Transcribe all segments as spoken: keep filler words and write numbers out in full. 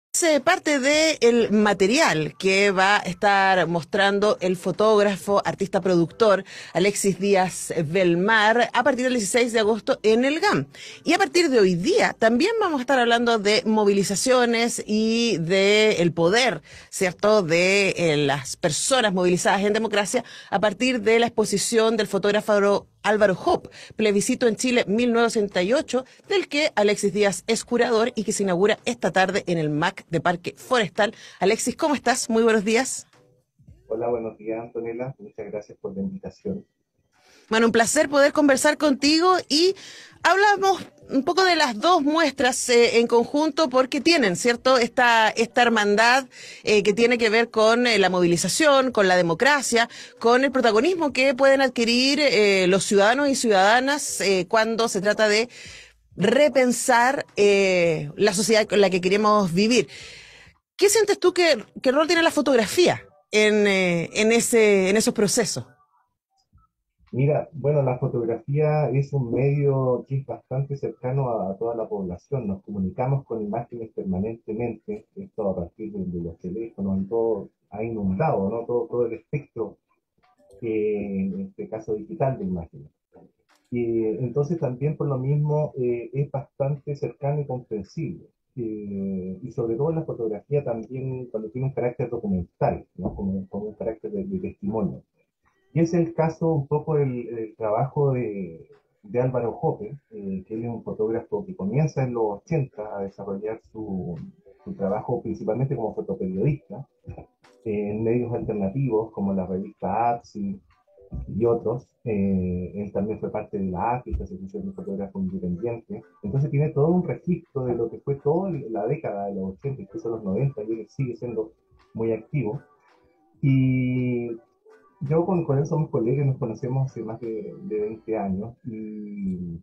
Es parte del material que va a estar mostrando el fotógrafo, artista productor Alexis Díaz Belmar a partir del dieciséis de agosto en el GAM. Y a partir de hoy día también vamos a estar hablando de movilizaciones y de el poder, ¿cierto?, de eh, las personas movilizadas en democracia a partir de la exposición del fotógrafo Álvaro Hoppe, Plebiscito en Chile mil novecientos sesenta y ocho, del que Alexis Díaz es curador y que se inaugura esta tarde en el M A C de Parque Forestal. Alexis, ¿cómo estás? Muy buenos días. Hola, buenos días, Antonella. Muchas gracias por la invitación. Bueno, un placer poder conversar contigo y hablamos un poco de las dos muestras eh, en conjunto porque tienen, ¿cierto?, esta, esta hermandad eh, que tiene que ver con eh, la movilización, con la democracia, con el protagonismo que pueden adquirir eh, los ciudadanos y ciudadanas eh, cuando se trata de repensar eh, la sociedad con la que queremos vivir. ¿Qué sientes tú que, qué rol tiene la fotografía en, eh, en, ese, en esos procesos? Mira, bueno, la fotografía es un medio que es bastante cercano a, a toda la población. Nos comunicamos con imágenes permanentemente, esto a partir de, de los teléfonos, y todo ha inundado, ¿no? Todo, todo el espectro, eh, en este caso digital, de imágenes. Y entonces también por lo mismo eh, es bastante cercano y comprensible. Eh, y sobre todo la fotografía también cuando tiene un carácter documental, ¿no? Como, como un carácter de, de testimonio. Y ese es el caso un poco del, del trabajo de, de Álvaro Hoppe, eh, que él es un fotógrafo que comienza en los ochenta a desarrollar su, su trabajo principalmente como fotoperiodista eh, en medios alternativos como la revista Artsy y otros. Eh, él también fue parte de la África, Asociación de Fotógrafos Independientes. Entonces tiene todo un registro de lo que fue toda la década de los ochenta, incluso los noventa, y él sigue siendo muy activo. Y yo con, con él somos colegas, nos conocemos hace más de, de veinte años y,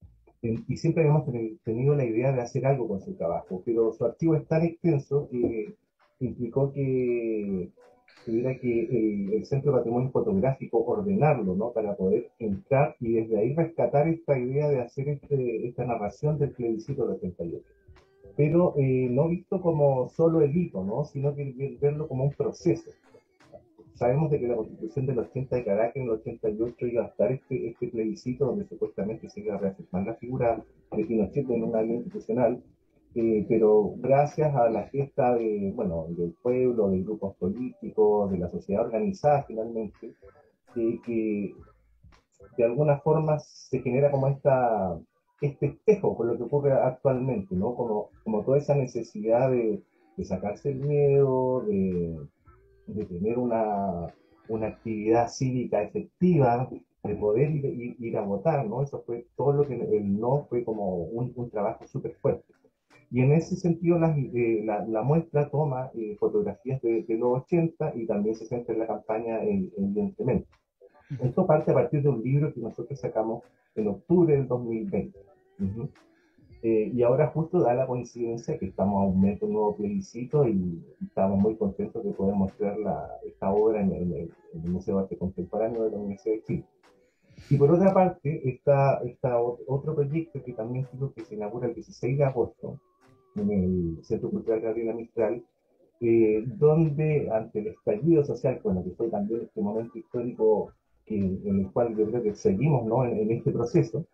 y siempre hemos tenido la idea de hacer algo con su trabajo, pero su archivo es tan extenso que implicó que tuviera que el, el Centro de Patrimonio Fotográfico ordenarlo, ¿no? Para poder entrar y desde ahí rescatar esta idea de hacer este, esta narración del plebiscito del ochenta y ocho. Pero eh, no visto como solo el hito, ¿no? Sino que verlo como un proceso. Sabemos de que la Constitución del ochenta de Caracas en el ochenta y ocho iba a estar este, este plebiscito donde supuestamente se iba a reafirmar la figura de Pinochet en una vía institucional, eh, pero gracias a la gesta de, bueno, del pueblo, de grupos políticos, de la sociedad organizada finalmente, eh, que de alguna forma se genera como esta, este espejo con lo que ocurre actualmente, ¿no? Como, como toda esa necesidad de, de sacarse el miedo, de de tener una, una actividad cívica efectiva, de poder ir, ir, ir, a votar, ¿no? Eso fue todo lo que el no fue como un, un trabajo súper fuerte. Y en ese sentido la, eh, la, la muestra toma eh, fotografías de, de los ochenta y también se centra en la campaña, eh, evidentemente. Esto parte a partir de un libro que nosotros sacamos en octubre del dos mil veinte. Uh-huh. Eh, y ahora justo da la coincidencia que estamos a un mes de un nuevo plebiscito y estamos muy contentos de poder mostrar la, esta obra en el, en el Museo de Arte Contemporáneo de la Universidad de Chile. Y por otra parte, está, está otro proyecto que también creo que se inaugura el dieciséis de agosto en el Centro Cultural Gabriela Mistral, eh, donde ante el estallido social, bueno, que fue también este momento histórico que, en el cual yo creo que seguimos, ¿no? en, en este proceso,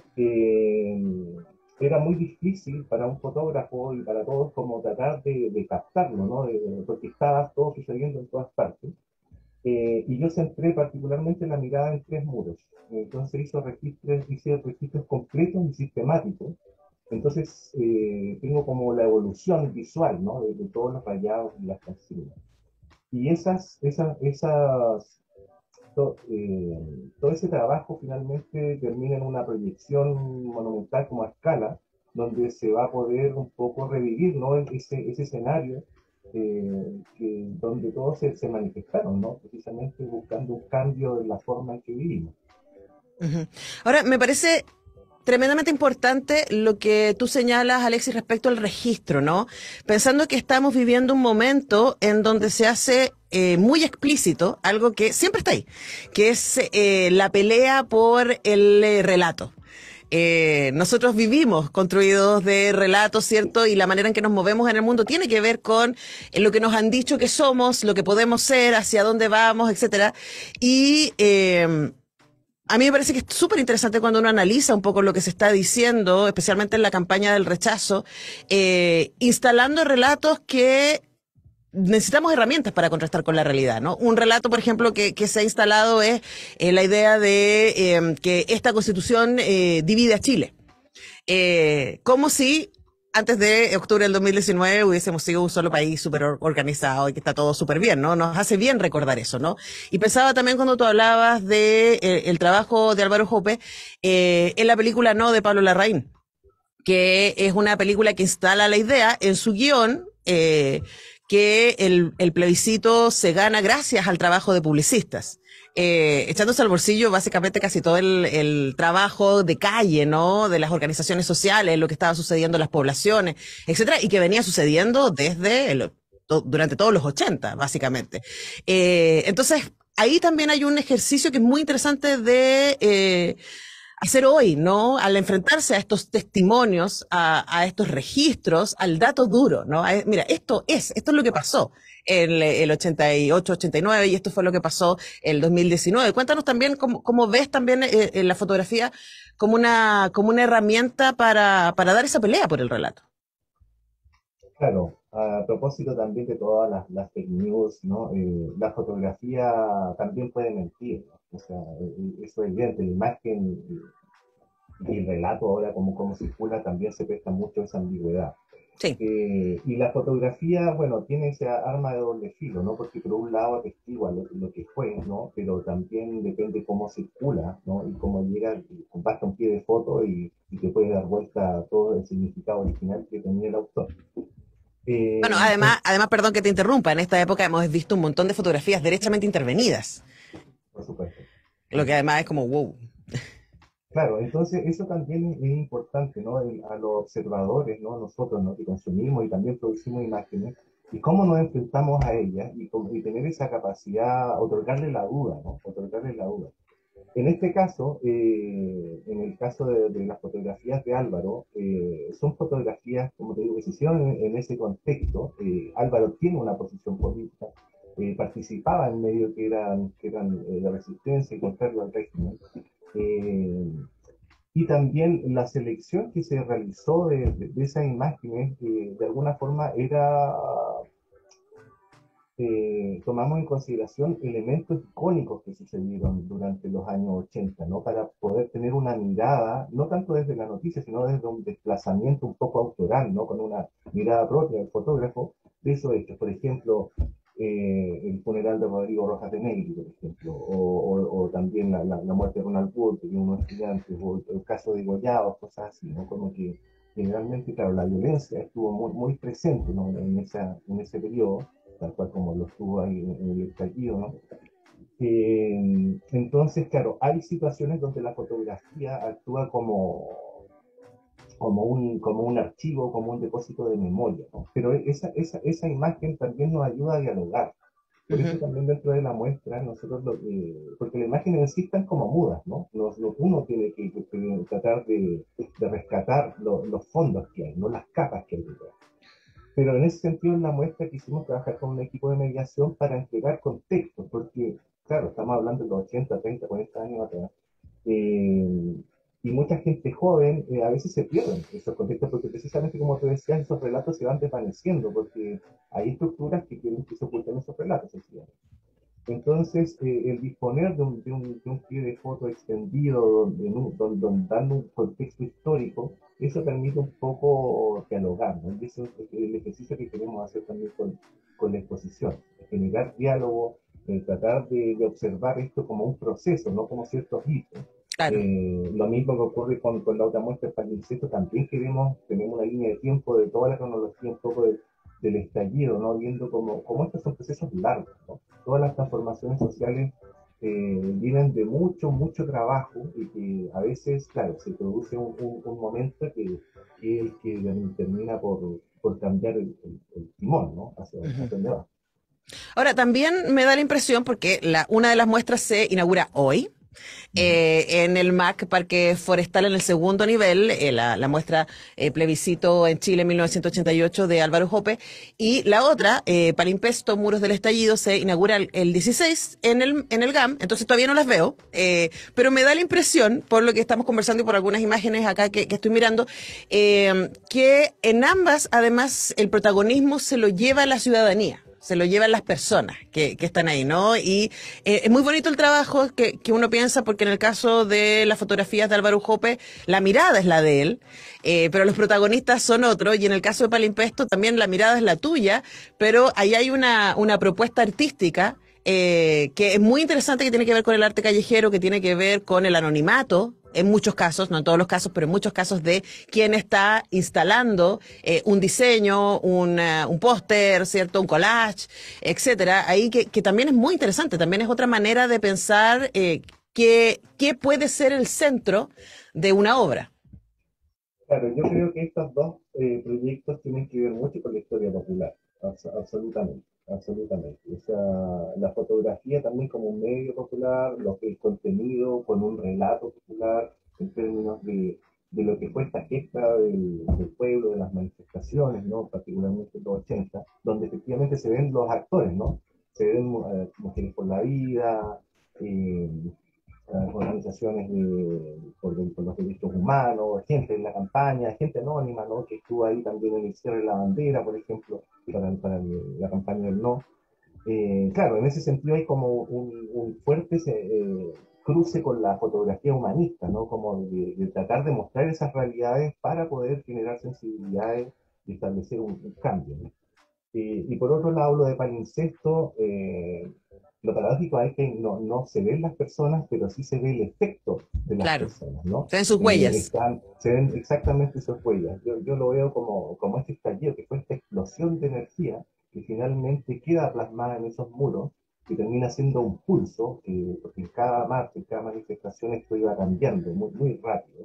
eh, era muy difícil para un fotógrafo y para todos como tratar de, de captarlo, ¿no? De, porque estaba todo sucediendo en todas partes. Eh, y yo centré particularmente la mirada en tres muros. Entonces hizo registros, hice registros completos y sistemáticos. Entonces eh, tengo como la evolución visual, ¿no? De, de todos los rayados y las consignas. Y esas, esas, esas to, eh, todo ese trabajo finalmente termina en una proyección monumental como a escala, donde se va a poder un poco revivir, ¿no? ese, ese escenario eh, que, donde todos se, se manifestaron, ¿no? Precisamente buscando un cambio en la forma en que vivimos. Uh-huh. Ahora, me parece tremendamente importante lo que tú señalas, Alexis, respecto al registro, ¿no? Pensando que estamos viviendo un momento en donde se hace eh, muy explícito algo que siempre está ahí, que es eh, la pelea por el eh, relato. Eh, nosotros vivimos construidos de relatos, ¿cierto? Y la manera en que nos movemos en el mundo tiene que ver con eh, lo que nos han dicho que somos, lo que podemos ser, hacia dónde vamos, etcétera. Y eh, a mí me parece que es súper interesante cuando uno analiza un poco lo que se está diciendo, especialmente en la campaña del rechazo, eh, instalando relatos que necesitamos herramientas para contrastar con la realidad, ¿no? Un relato, por ejemplo, que, que se ha instalado es eh, la idea de eh, que esta constitución eh, divide a Chile. Eh, como si antes de octubre del dos mil diecinueve hubiésemos sido un solo país súper organizado y que está todo súper bien, ¿no? Nos hace bien recordar eso, ¿no? Y pensaba también cuando tú hablabas de eh, el trabajo de Álvaro Jope eh, en la película No de Pablo Larraín, que es una película que instala la idea en su guión eh, que el, el plebiscito se gana gracias al trabajo de publicistas. Eh, echándose al bolsillo básicamente casi todo el, el trabajo de calle, ¿no? De las organizaciones sociales, lo que estaba sucediendo en las poblaciones, etcétera, y que venía sucediendo desde el, to, durante todos los ochenta, básicamente. Eh, entonces, ahí también hay un ejercicio que es muy interesante de eh, hacer hoy, ¿no? Al enfrentarse a estos testimonios, a, a estos registros, al dato duro, ¿no? A, mira, esto es, esto es lo que pasó en el, el ochenta y ocho, ochenta y nueve y esto fue lo que pasó en el dos mil diecinueve. Cuéntanos también cómo, cómo ves también eh, en la fotografía como una, como una herramienta para, para dar esa pelea por el relato. Claro, a propósito también de todas las, las fake news, ¿no? Eh, la fotografía también puede mentir, ¿no? O sea, eh, eso es evidente, la imagen y el relato ahora como, como circula también se presta mucho a esa ambigüedad. Sí. Eh, y la fotografía, bueno, tiene esa arma de doble filo, ¿no? Porque por un lado atestigua lo, lo que fue, ¿no? Pero también depende cómo circula, ¿no? Y cómo llega, basta un pie de foto y, y te puede dar vuelta a todo el significado original que tenía el autor. Eh, Bueno, además, además, perdón que te interrumpa, en esta época hemos visto un montón de fotografías derechamente intervenidas, por supuesto. lo que además es como wow. Claro, entonces eso también es importante, ¿no? El, a los observadores, ¿no? Nosotros, ¿no? Que consumimos y también producimos imágenes, y cómo nos enfrentamos a ellas y, y tener esa capacidad, otorgarle la duda, ¿no? Otorgarle la duda. En este caso, eh, en el caso de, de, las fotografías de Álvaro, eh, son fotografías, como te digo, que se hicieron en, en ese contexto. Eh, Álvaro tiene una posición política, eh, participaba en medios que eran, que eran eh, de resistencia y contrario al régimen. Eh, y también la selección que se realizó de, de, de esas imágenes, eh, de alguna forma era, eh, tomamos en consideración elementos icónicos que sucedieron durante los años ochenta, ¿no? Para poder tener una mirada, no tanto desde la noticia, sino desde un desplazamiento un poco autoral, ¿no? Con una mirada propia del fotógrafo de esos hechos. Por ejemplo, Eh, el funeral de Rodrigo Rojas de Negri, por ejemplo, o, o, o también la, la, la, muerte de Ronald Wood, de unos estudiantes, o el, el caso de Goyados, cosas así, ¿no? Como que generalmente, claro, la violencia estuvo muy, muy presente, ¿no? en, esa, en ese periodo, tal cual como lo estuvo ahí en, en el estallido, ¿no? Eh, entonces, claro, hay situaciones donde la fotografía actúa como como un, como un archivo, como un depósito de memoria, ¿no? Pero esa, esa, esa imagen también nos ayuda a dialogar. Por uh-huh. eso también dentro de la muestra, nosotros, lo, eh, porque las imágenes en sí están como mudas, ¿no? Los, los, uno tiene que, que, que tratar de, de rescatar lo, los fondos que hay, no las capas que hay detrás. Pero en ese sentido, en la muestra quisimos trabajar con un equipo de mediación para entregar contexto, porque, claro, estamos hablando de los ochenta, treinta, cuarenta años atrás. Eh, y mucha gente joven eh, a veces se pierden esos contextos porque precisamente como te decías, esos relatos se van desvaneciendo porque hay estructuras que quieren que se oculten esos relatos. Entonces, eh, el disponer de un, de, un, de un pie de foto extendido donde, donde, donde dando un contexto histórico, eso permite un poco dialogar, ¿no? Y eso es el ejercicio que queremos hacer también con, con la exposición, generar diálogo, eh, tratar de, de observar esto como un proceso, no como ciertos hitos. Claro. Eh, lo mismo que ocurre con, con la otra muestra del Palincesto, también queremos, tenemos una línea de tiempo de toda la cronología, un poco de, del estallido, ¿no? Viendo cómo, cómo estos son procesos largos, ¿no? Todas las transformaciones sociales eh, vienen de mucho, mucho trabajo y que a veces, claro, se produce un, un, un momento que, que es el que termina por, por cambiar el, el, el timón, ¿no? Hacia, uh-huh. hacia dónde va. Ahora, también me da la impresión, porque la, una de las muestras se inaugura hoy, Ujú. eh, en el M A C, Parque Forestal, en el segundo nivel, eh, la, la muestra eh, Plebiscito en Chile mil novecientos ochenta y ocho de Álvaro Jope, y la otra, eh, Palimpesto, Muros del Estallido, se inaugura el, el dieciséis en el, en el GAM, entonces todavía no las veo, eh, pero me da la impresión, por lo que estamos conversando y por algunas imágenes acá que, que estoy mirando, eh, que en ambas, además, el protagonismo se lo lleva la ciudadanía, se lo llevan las personas que, que están ahí, ¿no? Y eh, es muy bonito el trabajo que, que uno piensa, porque en el caso de las fotografías de Álvaro Jope, la mirada es la de él, eh, pero los protagonistas son otros, y en el caso de Palimpesto también la mirada es la tuya, pero ahí hay una, una propuesta artística eh, que es muy interesante, que tiene que ver con el arte callejero, que tiene que ver con el anonimato, en muchos casos, no en todos los casos, pero en muchos casos, de quién está instalando eh, un diseño, un, uh, un póster, ¿cierto? Un collage, etcétera. Ahí que, que también es muy interesante, también es otra manera de pensar eh, qué, qué puede ser el centro de una obra. Claro, yo creo que estos dos eh, proyectos tienen que ver mucho con la historia popular, abs- absolutamente, absolutamente. O sea, la fotografía también como un medio popular, lo que el contenido con un relato popular en términos de, de lo que fue esta gesta del, del pueblo, de las manifestaciones, ¿no? Particularmente en los ochenta, donde efectivamente se ven los actores, ¿no? Se ven eh, Mujeres por la Vida, eh, organizaciones de, por, por, los derechos humanos, gente en la campaña, gente anónima, ¿no? Que estuvo ahí también en el cierre de la bandera, por ejemplo, para, para el, la campaña del no. Eh, claro, en ese sentido hay como un, un fuerte eh, cruce con la fotografía humanista, ¿no? Como de, de, tratar de mostrar esas realidades para poder generar sensibilidades y establecer un, un cambio, ¿no? Eh, y por otro lado, lo de palincesto, eh, lo paradójico es que no, no se ven las personas, pero sí se ve el efecto de las Claro, personas, ¿no? se ven sus Eh, huellas. están, se ven exactamente sus huellas. Yo, yo lo veo como, como este estallido, que fue esta explosión de energía que finalmente queda plasmada en esos muros, que termina siendo un pulso, que, porque en cada marcha, en cada manifestación esto iba cambiando muy, muy rápido.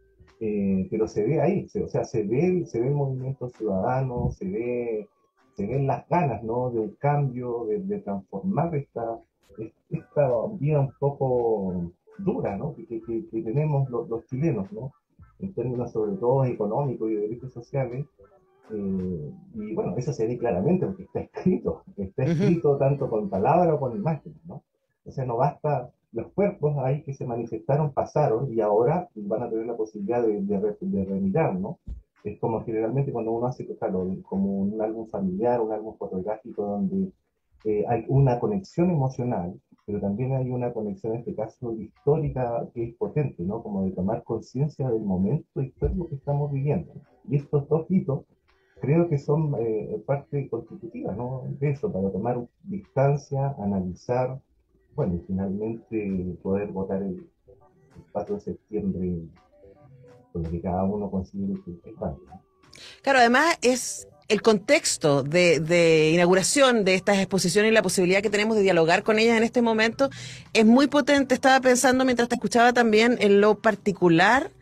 Eh, pero se ve ahí, se, o sea, se ve, se ve el movimiento ciudadano, se ve, se ven las ganas, ¿no? De un cambio, de, de transformar esta, esta vida un poco dura, ¿no? Que, que, que tenemos los, los, chilenos, ¿no? En términos sobre todo económicos y de derechos sociales. Eh, y bueno, eso se ve claramente porque está escrito, está Uh -huh. escrito tanto con palabras o con imágenes, ¿no? O sea, no basta, los cuerpos ahí que se manifestaron pasaron y ahora van a tener la posibilidad de, de, de remirar, ¿no? Es como generalmente cuando uno hace, claro, como un álbum familiar, un álbum fotográfico donde eh, hay una conexión emocional, pero también hay una conexión, en este caso, histórica que es potente, ¿no? Como de tomar conciencia del momento histórico que estamos viviendo. Y estos dos hitos creo que son eh, parte constitutiva, ¿no? De eso, para tomar distancia, analizar, bueno, y finalmente poder votar el, el cuatro de septiembre con lo que cada uno considere que es válido, ¿no? Claro, además es el contexto de, de inauguración de estas exposiciones y la posibilidad que tenemos de dialogar con ellas en este momento es muy potente. Estaba pensando mientras te escuchaba también en lo particular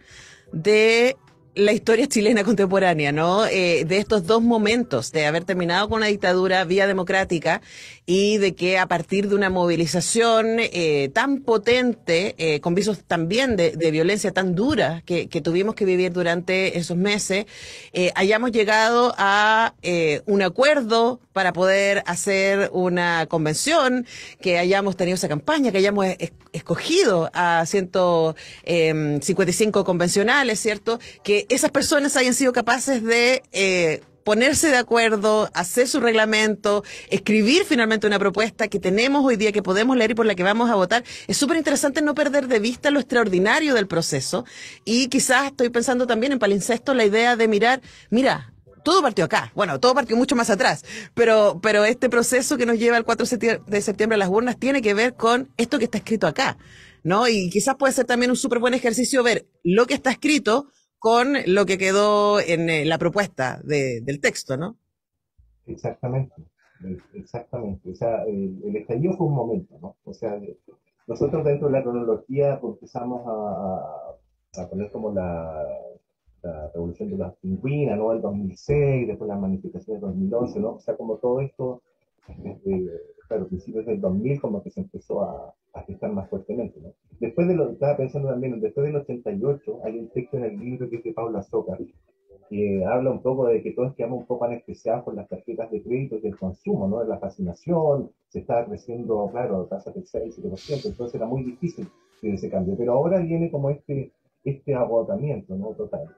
de la historia chilena contemporánea, ¿no? Eh, de estos dos momentos, de haber terminado con una dictadura vía democrática y de que a partir de una movilización eh, tan potente, eh, con visos también de, de violencia tan dura que, que tuvimos que vivir durante esos meses, eh, hayamos llegado a eh, un acuerdo para poder hacer una convención, que hayamos tenido esa campaña, que hayamos es, escogido a ciento cincuenta y cinco convencionales, ¿cierto? Que esas personas hayan sido capaces de eh, ponerse de acuerdo, hacer su reglamento, escribir finalmente una propuesta que tenemos hoy día, que podemos leer y por la que vamos a votar. Es súper interesante no perder de vista lo extraordinario del proceso, y quizás estoy pensando también en Palincesto la idea de mirar, mira, todo partió acá, bueno, todo partió mucho más atrás, pero, pero este proceso que nos lleva el cuatro de septiembre a las urnas tiene que ver con esto que está escrito acá, ¿no? Y quizás puede ser también un súper buen ejercicio ver lo que está escrito con lo que quedó en eh, la propuesta de, del texto, ¿no? Exactamente, eh, exactamente. O sea, el, el estallido fue un momento, ¿no? O sea, de- nosotros dentro de la cronología pues, empezamos a, a, a poner como la, la revolución de las pingüinas, ¿no? El dos mil seis, después las manifestaciones del dos mil once, ¿no? O sea, como todo esto desde, claro, principios del dos mil como que se empezó a, a gestar más fuertemente, ¿no? Después de lo, estaba pensando también, después del ochenta y ocho hay un texto en el libro que es de Paula Zócar, que habla un poco de que todos quedamos un poco anestesiados por las tarjetas de crédito y del consumo, ¿no? De la fascinación, se estaba creciendo, claro, tasas del seis, siete por ciento, entonces era muy difícil ese cambio. Pero ahora viene como este, este agotamiento, ¿no? Total.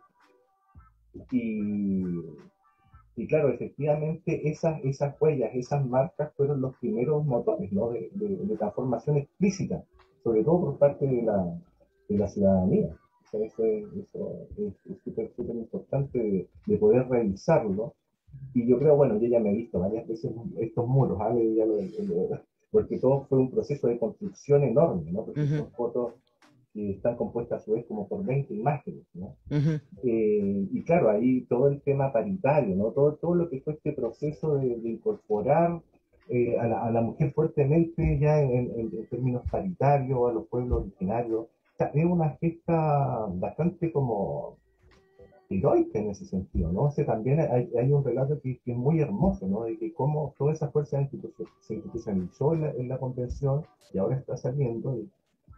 Y, y claro, efectivamente esas, esas huellas, esas marcas fueron los primeros motores, ¿no? de, de, de transformación explícita, sobre todo por parte de la, de la ciudadanía. O sea, eso, eso es súper, súper importante de, de poder revisarlo. Y yo creo, bueno, yo ya me he visto varias veces estos muros, ¿vale? Ya lo, lo, porque todo fue un proceso de construcción enorme, ¿no? Porque Ujú, son fotos que están compuestas a su vez como por veinte imágenes, ¿no? ujú. Eh, y claro, ahí todo el tema paritario, ¿no? Todo, todo lo que fue este proceso de, de incorporar eh, a, la, a, la, mujer fuertemente ya en, en, en, términos paritarios, a los pueblos originarios. O sea, es una gesta bastante como heroica en ese sentido, ¿no? O sea, también hay, hay un relato que, que, es muy hermoso, ¿no? De que cómo toda esa fuerza se institucionalizó en la, en la convención y ahora está saliendo y,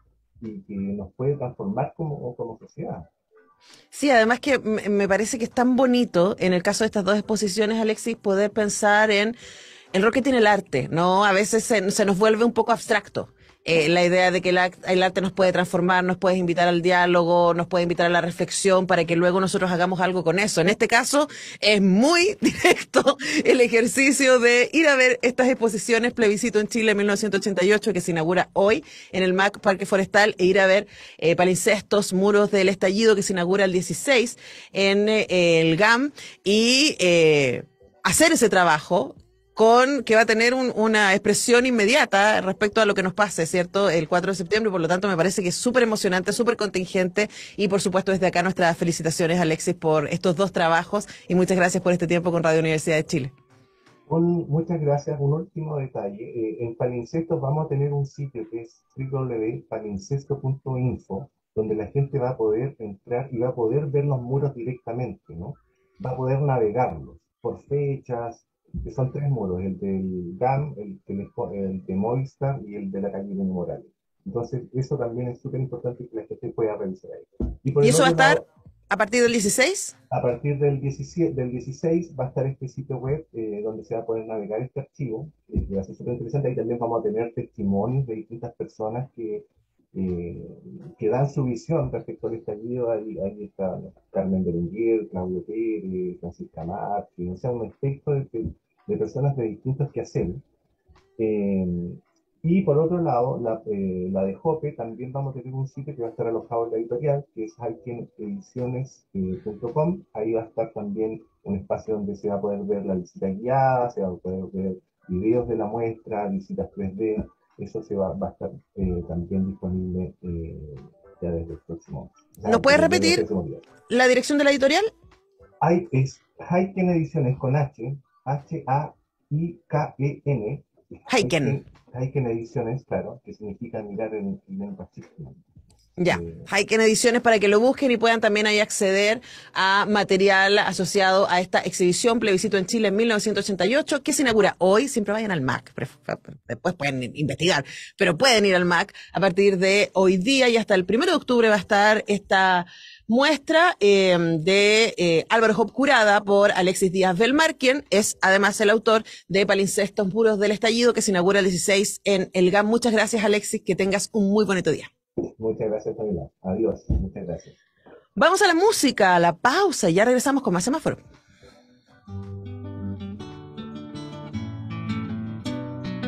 y que nos puede transformar como, como sociedad. Sí, además que me me parece que es tan bonito, en el caso de estas dos exposiciones, Alexis, poder pensar en el rol que tiene el arte, ¿no? A veces se, se nos vuelve un poco abstracto. Eh, la idea de que el, act- el arte nos puede transformar, nos puede invitar al diálogo, nos puede invitar a la reflexión para que luego nosotros hagamos algo con eso. En este caso es muy directo el ejercicio de ir a ver estas exposiciones Plebiscito en Chile mil novecientos ochenta y ocho que se inaugura hoy en el M A C Parque Forestal e ir a ver eh, Palincestos, Muros del Estallido que se inaugura el dieciséis en eh, el G A M y eh, hacer ese trabajo con que va a tener un, una expresión inmediata respecto a lo que nos pase, ¿cierto? El cuatro de septiembre, por lo tanto me parece que es súper emocionante, súper contingente y por supuesto desde acá nuestras felicitaciones, Alexis, por estos dos trabajos y muchas gracias por este tiempo con Radio Universidad de Chile. Un, muchas gracias. Un último detalle. Eh, en Palincestos vamos a tener un sitio que es doble u doble u doble u punto palincesto punto info, donde la gente va a poder entrar y va a poder ver los muros directamente, ¿no? Va a poder navegarlos por fechas, que son tres muros, el del G A M, el, el de Movistar y el de la calle de Morales. Entonces, eso también es súper importante que la gente pueda revisar ahí. Y por ¿Y el eso va a otro estar lado, a partir del dieciséis? a partir del diecisiete, del dieciséis va a estar este sitio web eh, donde se va a poder navegar este archivo, eh, que va a ser súper interesante. Ahí también vamos a tener testimonios de distintas personas que, eh, que dan su visión respecto al estallido. Ahí, ahí está Carmen Berenguer, Claudio Pérez, Francisca Márquez, o sea, un espectro de, de, de personas de distintos quehaceres. Eh, y por otro lado, la, eh, la de Jope, también vamos a tener un sitio que va a estar alojado en la editorial, que es hiken ediciones punto com. Ahí va a estar también un espacio donde se va a poder ver la visita guiada, se va a poder ver videos de la muestra, visitas tres D. Eso se va, va a estar eh, también disponible eh, ya desde el próximo, o sea, ¿Nos puedes desde el repetir próximo día. la dirección de la editorial? Hay, es Hiken Ediciones con H, H A I K E N, Heiken. Hiken, Hiken Ediciones, claro, que significa mirar en, en Pacífico. Ya, Eh, Heiken Ediciones para que lo busquen y puedan también ahí acceder a material asociado a esta exhibición Plebiscito en Chile en mil novecientos ochenta y ocho que se inaugura hoy. Siempre vayan al M A C, después pueden investigar, pero pueden ir al M A C a partir de hoy día y hasta el primero de octubre va a estar esta muestra eh, de eh, Álvaro Job curada por Alexis Díaz Belmar, quien es además el autor de Palincestos, Muros del Estallido, que se inaugura el dieciséis en el G A M. Muchas gracias, Alexis, que tengas un muy bonito día. muchas gracias, Camila. Adiós. Muchas gracias. Vamos a la música, a la pausa y ya regresamos con más semáforo.